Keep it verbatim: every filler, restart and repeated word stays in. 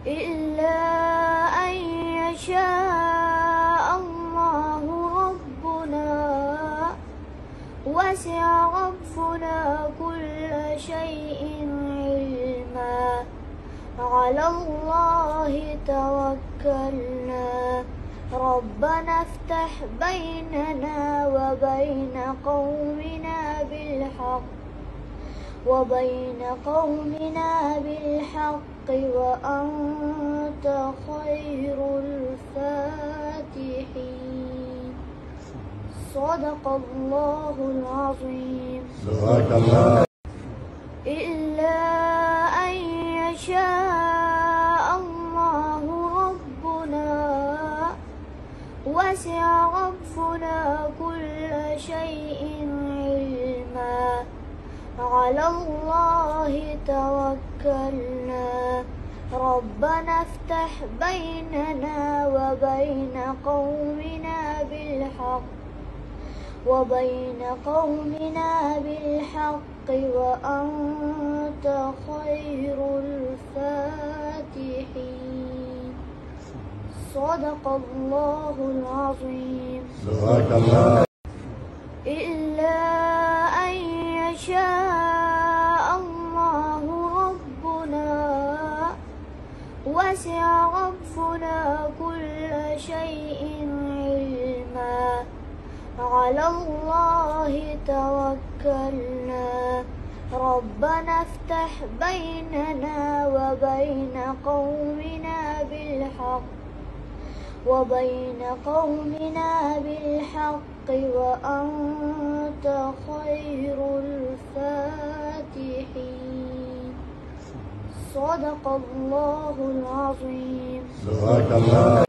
إلا أن يشاء الله ربنا وسع ربنا كل شيء علما على الله توكلنا ربنا افتح بيننا وبين قومنا بالحق وبين قومنا بالحق وأنت خير الفاتحين. صدق الله العظيم. صدق الله. إلا أن يشاء الله ربنا وسع ربنا كل شيء علما على الله توكلنا ربنا افتح بيننا وبين قومنا بالحق وبين قومنا بالحق وأنت خير الفاتحين. صدق الله العظيم. صدق الله. إلا أن يشاء الله ربنا وسع ربنا كل شيء علما على الله توكلنا ربنا افتح بيننا وبين قومنا بالحق وبين قومنا بالحق وأنت خير الفاتحين. صدق الله العظيم. صدق الله.